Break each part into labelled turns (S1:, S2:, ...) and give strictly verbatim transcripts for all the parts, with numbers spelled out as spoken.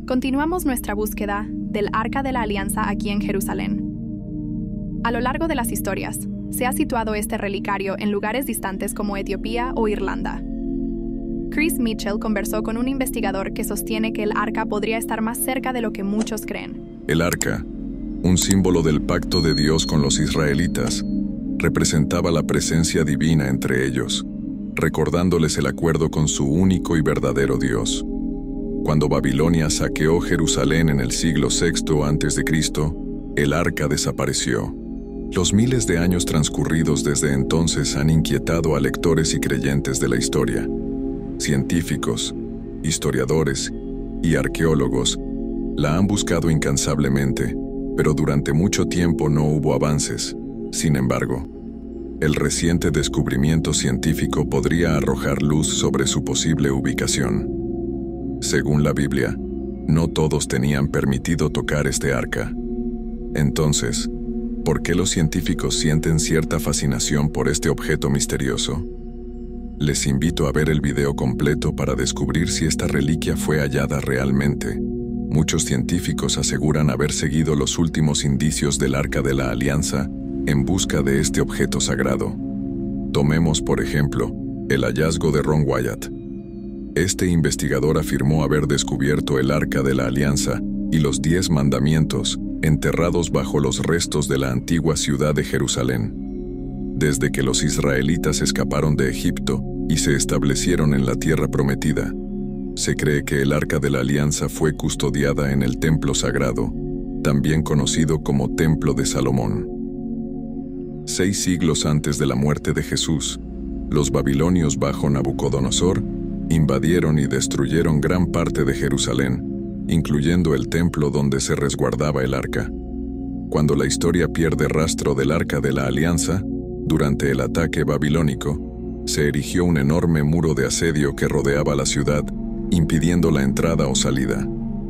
S1: Continuamos nuestra búsqueda del Arca de la Alianza aquí en Jerusalén. A lo largo de las historias, se ha situado este relicario en lugares distantes como Etiopía o Irlanda. Chris Mitchell conversó con un investigador que sostiene que el arca podría estar más cerca de lo que muchos creen.
S2: El arca, un símbolo del pacto de Dios con los israelitas, representaba la presencia divina entre ellos, recordándoles el acuerdo con su único y verdadero Dios. Cuando Babilonia saqueó Jerusalén en el siglo sexto antes de Cristo, el arca desapareció. Los miles de años transcurridos desde entonces han inquietado a lectores y creyentes de la historia. Científicos, historiadores y arqueólogos la han buscado incansablemente, pero durante mucho tiempo no hubo avances. Sin embargo, el reciente descubrimiento científico podría arrojar luz sobre su posible ubicación. Según la Biblia, no todos tenían permitido tocar este arca. Entonces, ¿por qué los científicos sienten cierta fascinación por este objeto misterioso? Les invito a ver el video completo para descubrir si esta reliquia fue hallada realmente. Muchos científicos aseguran haber seguido los últimos indicios del Arca de la Alianza en busca de este objeto sagrado. Tomemos, por ejemplo, el hallazgo de Ron Wyatt. Este investigador afirmó haber descubierto el Arca de la Alianza y los Diez Mandamientos enterrados bajo los restos de la antigua ciudad de Jerusalén. Desde que los israelitas escaparon de Egipto y se establecieron en la tierra prometida, se cree que el Arca de la Alianza fue custodiada en el Templo Sagrado, también conocido como Templo de Salomón. Seis siglos antes de la muerte de Jesús, los babilonios bajo Nabucodonosor invadieron y destruyeron gran parte de Jerusalén, incluyendo el templo donde se resguardaba el arca. Cuando la historia pierde rastro del Arca de la Alianza, durante el ataque babilónico, se erigió un enorme muro de asedio que rodeaba la ciudad, impidiendo la entrada o salida.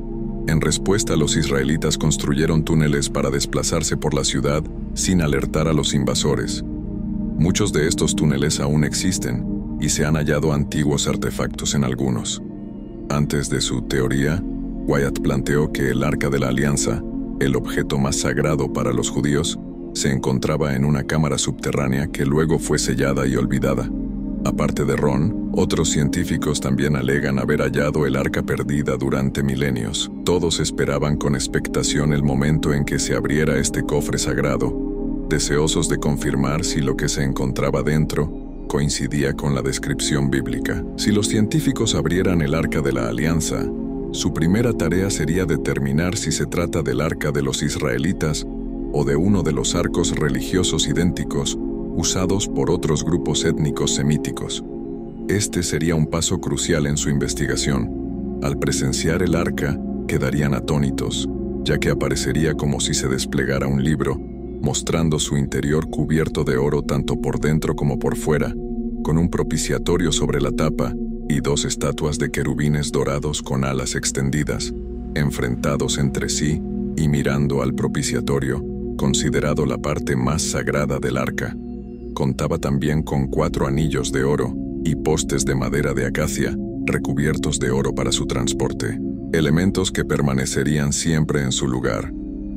S2: En respuesta, los israelitas construyeron túneles para desplazarse por la ciudad sin alertar a los invasores. Muchos de estos túneles aún existen, y se han hallado antiguos artefactos en algunos. Antes de su teoría, Wyatt planteó que el Arca de la Alianza, el objeto más sagrado para los judíos, se encontraba en una cámara subterránea que luego fue sellada y olvidada. Aparte de Ron, otros científicos también alegan haber hallado el arca perdida durante milenios. Todos esperaban con expectación el momento en que se abriera este cofre sagrado, deseosos de confirmar si lo que se encontraba dentro coincidía con la descripción bíblica. Si los científicos abrieran el Arca de la Alianza, su primera tarea sería determinar si se trata del arca de los israelitas o de uno de los arcos religiosos idénticos usados por otros grupos étnicos semíticos. Este sería un paso crucial en su investigación. Al presenciar el arca, quedarían atónitos, ya que aparecería como si se desplegara un libro, mostrando su interior cubierto de oro tanto por dentro como por fuera, con un propiciatorio sobre la tapa y dos estatuas de querubines dorados con alas extendidas, enfrentados entre sí y mirando al propiciatorio, considerado la parte más sagrada del arca. Contaba también con cuatro anillos de oro y postes de madera de acacia, recubiertos de oro para su transporte, elementos que permanecerían siempre en su lugar.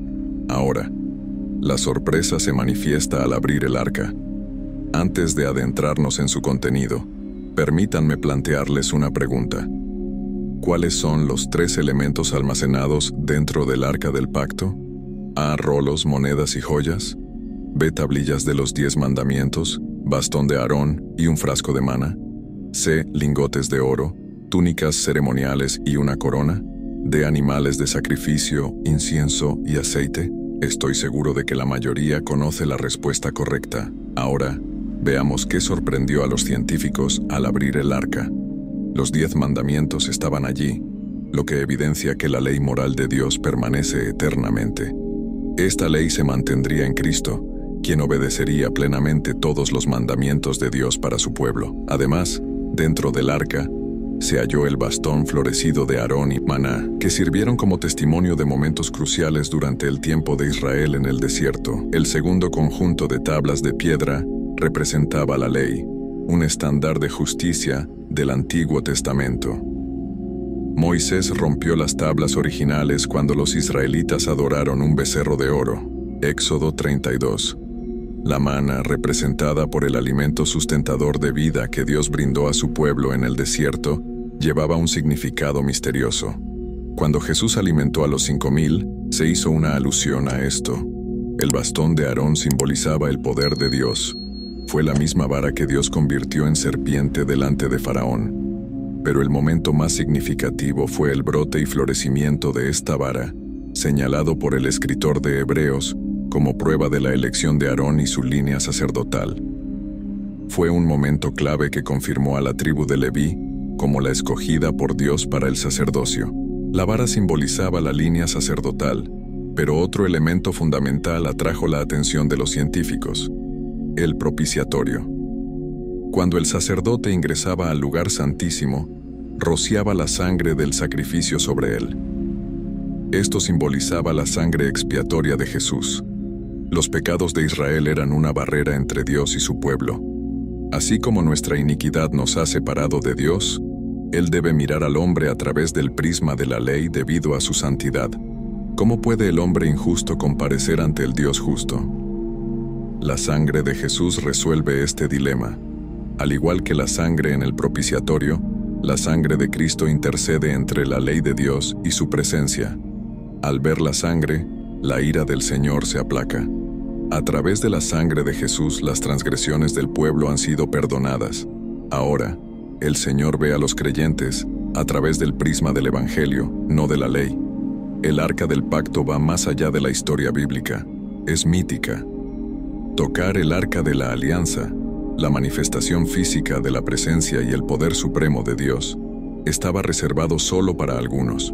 S2: Ahora, la sorpresa se manifiesta al abrir el arca. Antes de adentrarnos en su contenido, permítanme plantearles una pregunta. ¿Cuáles son los tres elementos almacenados dentro del Arca del Pacto? A. Rolos, monedas y joyas. B. Tablillas de los Diez Mandamientos, bastón de Aarón y un frasco de mana. C. Lingotes de oro, túnicas ceremoniales y una corona. D. Animales de sacrificio, incienso y aceite. Estoy seguro de que la mayoría conoce la respuesta correcta. Ahora, veamos qué sorprendió a los científicos al abrir el arca. Los diez mandamientos estaban allí, lo que evidencia que la ley moral de Dios permanece eternamente. Esta ley se mantendría en Cristo, quien obedecería plenamente todos los mandamientos de Dios para su pueblo. Además, dentro del arca, se halló el bastón florecido de Aarón y maná, que sirvieron como testimonio de momentos cruciales durante el tiempo de Israel en el desierto. El segundo conjunto de tablas de piedra representaba la ley, un estándar de justicia del Antiguo Testamento. Moisés rompió las tablas originales cuando los israelitas adoraron un becerro de oro. Éxodo treinta y dos. La maná, representada por el alimento sustentador de vida que Dios brindó a su pueblo en el desierto, llevaba un significado misterioso. Cuando Jesús alimentó a los cinco mil, se hizo una alusión a esto. El bastón de Aarón simbolizaba el poder de Dios. Fue la misma vara que Dios convirtió en serpiente delante de Faraón. Pero el momento más significativo fue el brote y florecimiento de esta vara, señalado por el escritor de Hebreos como prueba de la elección de Aarón y su línea sacerdotal. Fue un momento clave que confirmó a la tribu de Leví como la escogida por Dios para el sacerdocio. La vara simbolizaba la línea sacerdotal, pero otro elemento fundamental atrajo la atención de los científicos: el propiciatorio. Cuando el sacerdote ingresaba al lugar santísimo, rociaba la sangre del sacrificio sobre él. Esto simbolizaba la sangre expiatoria de Jesús. Los pecados de Israel eran una barrera entre Dios y su pueblo. Así como nuestra iniquidad nos ha separado de Dios, Él debe mirar al hombre a través del prisma de la ley debido a su santidad. ¿Cómo puede el hombre injusto comparecer ante el Dios justo? La sangre de Jesús resuelve este dilema. Al igual que la sangre en el propiciatorio, la sangre de Cristo intercede entre la ley de Dios y su presencia. Al ver la sangre, la ira del Señor se aplaca. A través de la sangre de Jesús, las transgresiones del pueblo han sido perdonadas. Ahora, el Señor ve a los creyentes a través del prisma del Evangelio, no de la ley. El arca del pacto va más allá de la historia bíblica. Es mítica. Tocar el arca de la alianza, la manifestación física de la presencia y el poder supremo de Dios, estaba reservado solo para algunos.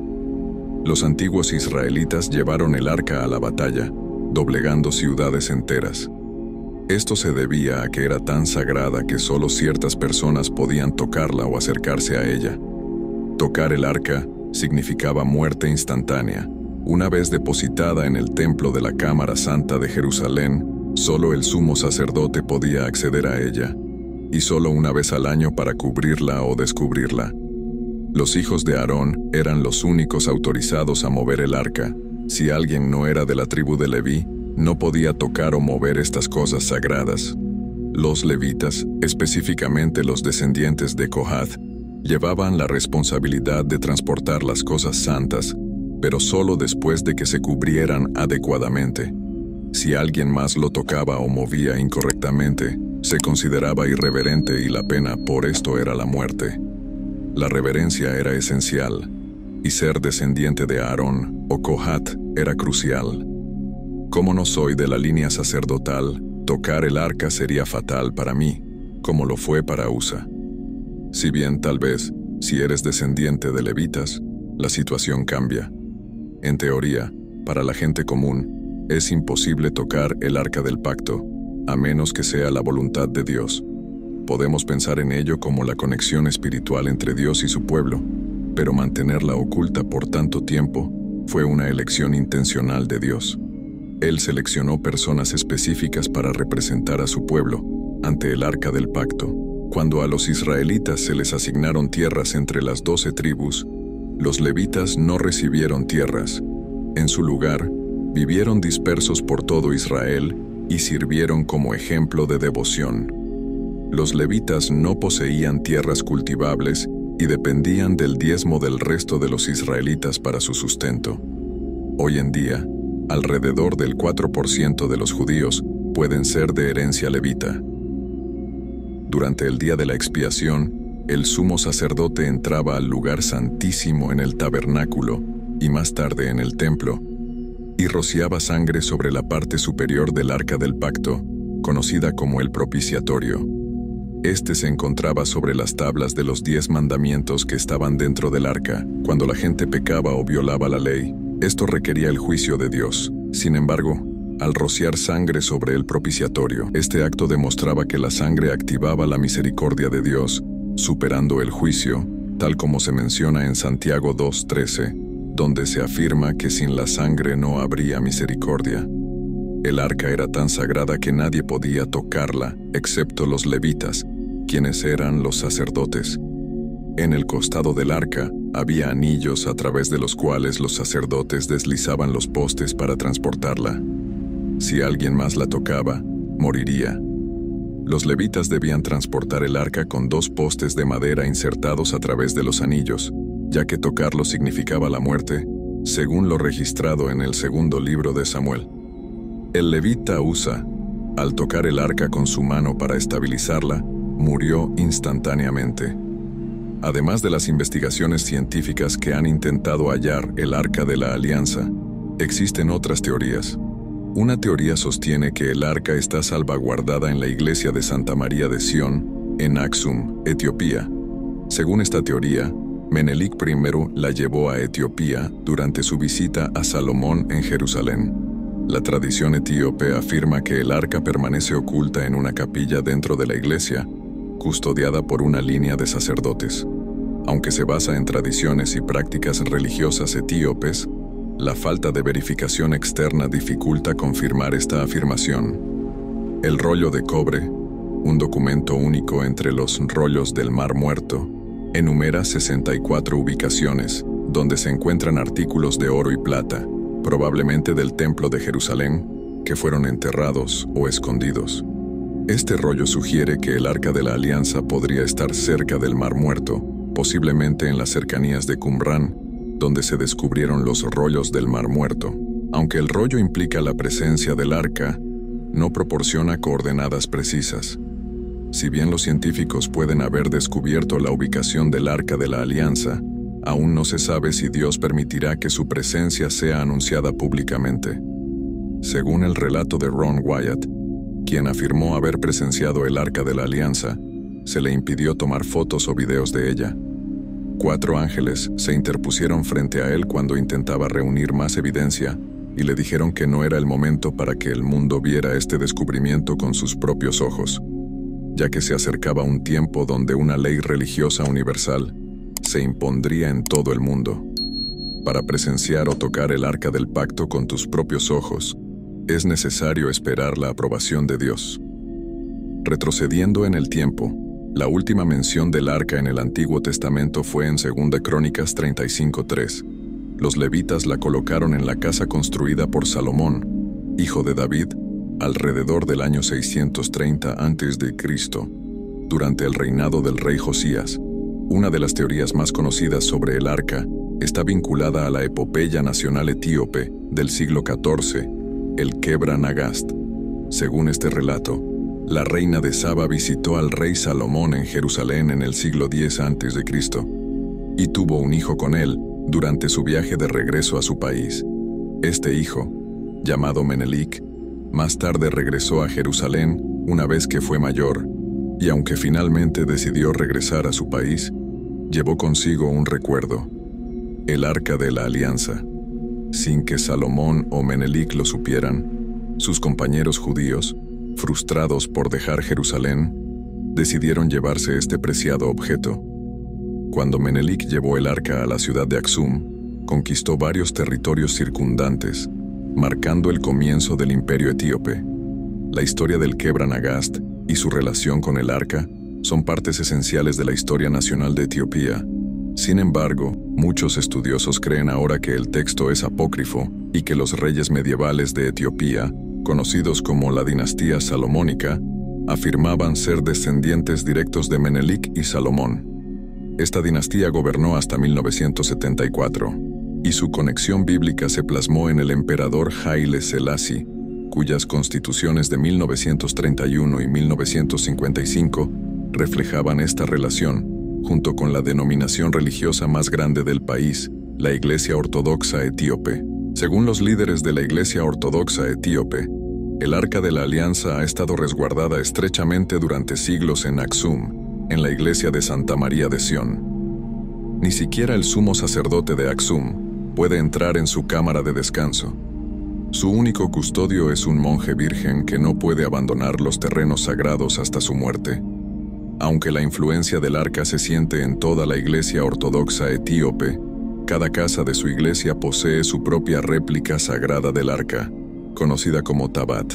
S2: Los antiguos israelitas llevaron el arca a la batalla, doblegando ciudades enteras. Esto se debía a que era tan sagrada que solo ciertas personas podían tocarla o acercarse a ella. Tocar el arca significaba muerte instantánea. Una vez depositada en el templo de la Cámara Santa de Jerusalén, solo el sumo sacerdote podía acceder a ella, y solo una vez al año para cubrirla o descubrirla. Los hijos de Aarón eran los únicos autorizados a mover el arca. Si alguien no era de la tribu de Leví, no podía tocar o mover estas cosas sagradas. Los levitas, específicamente los descendientes de Cohath, llevaban la responsabilidad de transportar las cosas santas, pero solo después de que se cubrieran adecuadamente. Si alguien más lo tocaba o movía incorrectamente, se consideraba irreverente y la pena por esto era la muerte. La reverencia era esencial, y ser descendiente de Aarón o Cohath era crucial. Como no soy de la línea sacerdotal, tocar el arca sería fatal para mí, como lo fue para Usa. Si bien tal vez, si eres descendiente de levitas, la situación cambia. En teoría, para la gente común, es imposible tocar el arca del pacto, a menos que sea la voluntad de Dios. Podemos pensar en ello como la conexión espiritual entre Dios y su pueblo, pero mantenerla oculta por tanto tiempo fue una elección intencional de Dios. Él seleccionó personas específicas para representar a su pueblo ante el arca del pacto. Cuando a los israelitas se les asignaron tierras entre las doce tribus, los levitas no recibieron tierras. En su lugar, vivieron dispersos por todo Israel y sirvieron como ejemplo de devoción. Los levitas no poseían tierras cultivables y dependían del diezmo del resto de los israelitas para su sustento. Hoy en día, alrededor del cuatro por ciento de los judíos pueden ser de herencia levita. Durante el día de la expiación, el sumo sacerdote entraba al lugar santísimo en el tabernáculo y más tarde en el templo, y rociaba sangre sobre la parte superior del arca del pacto, conocida como el propiciatorio. Este se encontraba sobre las tablas de los diez mandamientos que estaban dentro del arca. Cuando la gente pecaba o violaba la ley, esto requería el juicio de Dios. Sin embargo, al rociar sangre sobre el propiciatorio, este acto demostraba que la sangre activaba la misericordia de Dios, superando el juicio, tal como se menciona en Santiago dos trece, donde se afirma que sin la sangre no habría misericordia. El arca era tan sagrada que nadie podía tocarla, excepto los levitas, quienes eran los sacerdotes. En el costado del arca había anillos a través de los cuales los sacerdotes deslizaban los postes para transportarla. Si alguien más la tocaba, moriría. Los levitas debían transportar el arca con dos postes de madera insertados a través de los anillos, ya que tocarlo significaba la muerte, según lo registrado en el segundo libro de Samuel. El levita Usa, al tocar el arca con su mano para estabilizarla, murió instantáneamente. Además de las investigaciones científicas que han intentado hallar el Arca de la Alianza, existen otras teorías. Una teoría sostiene que el arca está salvaguardada en la iglesia de Santa María de Sión, en Aksum, Etiopía. Según esta teoría, Menelik primero la llevó a Etiopía durante su visita a Salomón en Jerusalén. La tradición etíope afirma que el arca permanece oculta en una capilla dentro de la iglesia, custodiada por una línea de sacerdotes. Aunque se basa en tradiciones y prácticas religiosas etíopes, la falta de verificación externa dificulta confirmar esta afirmación. El rollo de cobre, un documento único entre los rollos del Mar Muerto, enumera sesenta y cuatro ubicaciones donde se encuentran artículos de oro y plata, probablemente del Templo de Jerusalén, que fueron enterrados o escondidos. Este rollo sugiere que el Arca de la Alianza podría estar cerca del Mar Muerto, posiblemente en las cercanías de Qumrán, donde se descubrieron los rollos del Mar Muerto. Aunque el rollo implica la presencia del arca, no proporciona coordenadas precisas. Si bien los científicos pueden haber descubierto la ubicación del Arca de la Alianza, aún no se sabe si Dios permitirá que su presencia sea anunciada públicamente. Según el relato de Ron Wyatt, quien afirmó haber presenciado el Arca de la Alianza, se le impidió tomar fotos o videos de ella. Cuatro ángeles se interpusieron frente a él cuando intentaba reunir más evidencia y le dijeron que no era el momento para que el mundo viera este descubrimiento con sus propios ojos, ya que se acercaba un tiempo donde una ley religiosa universal se impondría en todo el mundo. Para presenciar o tocar el Arca del Pacto con tus propios ojos, es necesario esperar la aprobación de Dios. Retrocediendo en el tiempo, la última mención del arca en el Antiguo Testamento fue en Segunda Crónicas treinta y cinco tres. Los levitas la colocaron en la casa construida por Salomón, hijo de David, alrededor del año seiscientos treinta antes de Cristo, durante el reinado del rey Josías. Una de las teorías más conocidas sobre el arca está vinculada a la epopeya nacional etíope del siglo catorce, el Kebra Nagast. Según este relato, la reina de Saba visitó al rey Salomón en Jerusalén en el siglo diez antes de Cristo y tuvo un hijo con él durante su viaje de regreso a su país. Este hijo, llamado Menelik, más tarde regresó a Jerusalén una vez que fue mayor, y aunque finalmente decidió regresar a su país, llevó consigo un recuerdo: el Arca de la Alianza. Sin que Salomón o Menelik lo supieran, sus compañeros judíos, frustrados por dejar Jerusalén, decidieron llevarse este preciado objeto. Cuando Menelik llevó el arca a la ciudad de Aksum, conquistó varios territorios circundantes, marcando el comienzo del imperio etíope. La historia del Kebra Nagast y su relación con el arca son partes esenciales de la historia nacional de Etiopía. Sin embargo, muchos estudiosos creen ahora que el texto es apócrifo y que los reyes medievales de Etiopía, conocidos como la dinastía salomónica, afirmaban ser descendientes directos de Menelik y Salomón. Esta dinastía gobernó hasta mil novecientos setenta y cuatro, y su conexión bíblica se plasmó en el emperador Haile Selassie, cuyas constituciones de mil novecientos treinta y uno y mil novecientos cincuenta y cinco reflejaban esta relación, junto con la denominación religiosa más grande del país, la Iglesia Ortodoxa Etíope. Según los líderes de la Iglesia Ortodoxa Etíope, el Arca de la Alianza ha estado resguardada estrechamente durante siglos en Aksum, en la iglesia de Santa María de Sión. Ni siquiera el sumo sacerdote de Aksum puede entrar en su cámara de descanso. Su único custodio es un monje virgen que no puede abandonar los terrenos sagrados hasta su muerte. Aunque la influencia del arca se siente en toda la Iglesia Ortodoxa Etíope, cada casa de su iglesia posee su propia réplica sagrada del arca, conocida como tabat.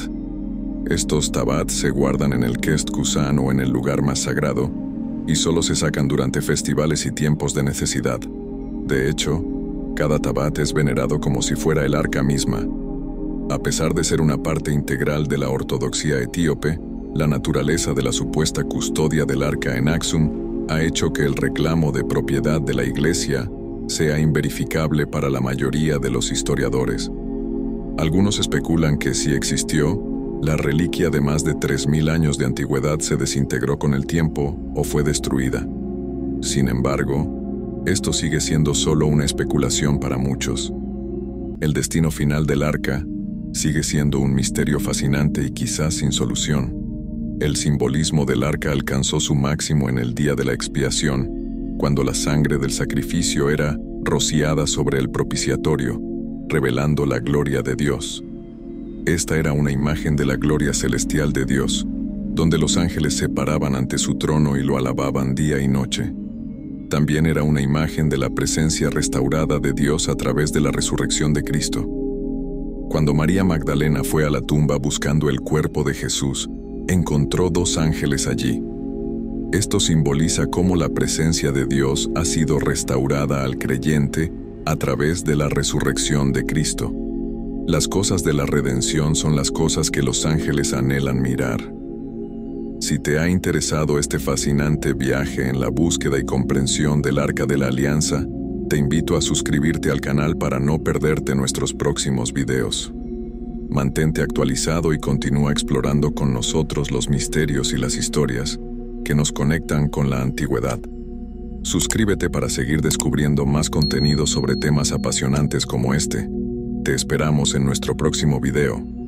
S2: Estos tabat se guardan en el Kest Kusan o en el lugar más sagrado, y solo se sacan durante festivales y tiempos de necesidad. De hecho, cada tabat es venerado como si fuera el arca misma. A pesar de ser una parte integral de la ortodoxia etíope, la naturaleza de la supuesta custodia del arca en Aksum ha hecho que el reclamo de propiedad de la iglesia sea inverificable para la mayoría de los historiadores. Algunos especulan que si existió, la reliquia de más de tres mil años de antigüedad se desintegró con el tiempo o fue destruida. Sin embargo, esto sigue siendo solo una especulación para muchos. El destino final del arca sigue siendo un misterio fascinante y quizás sin solución. El simbolismo del arca alcanzó su máximo en el día de la expiación, cuando la sangre del sacrificio era rociada sobre el propiciatorio, revelando la gloria de Dios. Esta era una imagen de la gloria celestial de Dios, donde los ángeles se paraban ante su trono y lo alababan día y noche. También era una imagen de la presencia restaurada de Dios a través de la resurrección de Cristo. Cuando María Magdalena fue a la tumba buscando el cuerpo de Jesús, encontró dos ángeles allí. Esto simboliza cómo la presencia de Dios ha sido restaurada al creyente a través de la resurrección de Cristo. Las cosas de la redención son las cosas que los ángeles anhelan mirar. Si te ha interesado este fascinante viaje en la búsqueda y comprensión del Arca de la Alianza, te invito a suscribirte al canal para no perderte nuestros próximos videos. Mantente actualizado y continúa explorando con nosotros los misterios y las historias que nos conectan con la antigüedad. Suscríbete para seguir descubriendo más contenido sobre temas apasionantes como este. Te esperamos en nuestro próximo video.